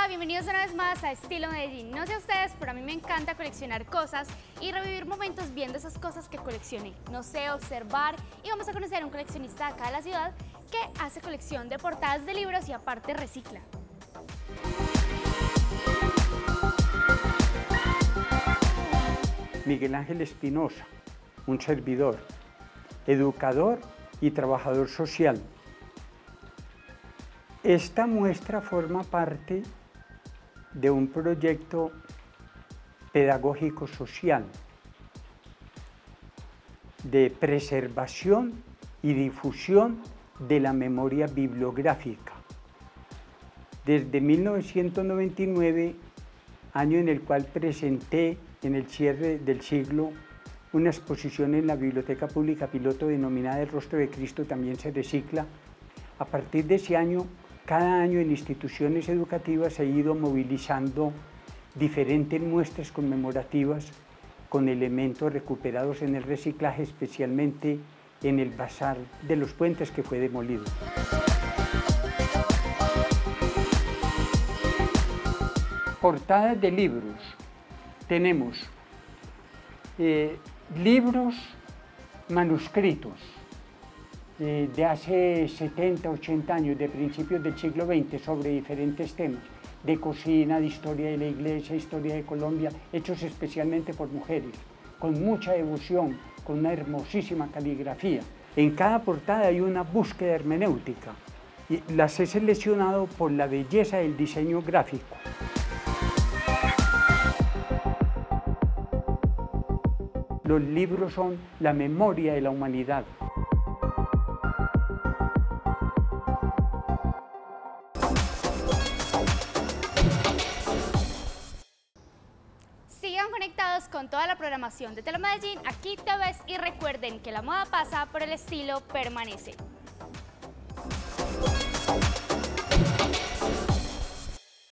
Hola, bienvenidos una vez más a Estilo Medellín. No sé ustedes, pero a mí me encanta coleccionar cosas y revivir momentos viendo esas cosas que coleccioné. No sé, observar, y vamos a conocer a un coleccionista de acá de la ciudad que hace colección de portadas de libros y aparte recicla. Miguel Ángel Espinosa, un servidor, educador y trabajador social. Esta muestra forma parte de un proyecto pedagógico social de preservación y difusión de la memoria bibliográfica. Desde 1999, año en el cual presenté en el cierre del siglo una exposición en la Biblioteca Pública Piloto denominada El Rostro de Cristo también se recicla. A partir de ese año, cada año en instituciones educativas se ha ido movilizando diferentes muestras conmemorativas con elementos recuperados en el reciclaje, especialmente en el Bazar de los Puentes que fue demolido. Portadas de libros. Tenemos libros manuscritos de hace 70, 80 años, de principios del siglo XX, sobre diferentes temas, de cocina, de historia de la iglesia, historia de Colombia, hechos especialmente por mujeres, con mucha devoción, con una hermosísima caligrafía. En cada portada hay una búsqueda hermenéutica y las he seleccionado por la belleza del diseño gráfico. Los libros son la memoria de la humanidad. Sigan conectados con toda la programación de Telemedellín, aquí te ves, y recuerden que la moda pasa, pero el estilo permanece.